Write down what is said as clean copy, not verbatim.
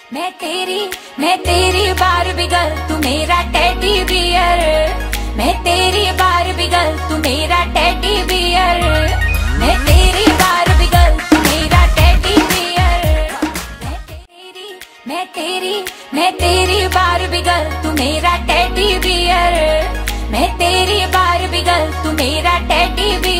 मैं तेरी Barbie girl, तू मेरा टेडी बियर। मैं तेरी बारबी गर्ल, तू मेरा टेडी बियर। मैं तेरी बारबी गर्ल, तू मेरा टेडी बियर। मैं तेरी बारबी गर्ल, तू मेरा टेडी बियर। मैं तेरी बारबी गर्ल, तू मेरा टेडी बियर।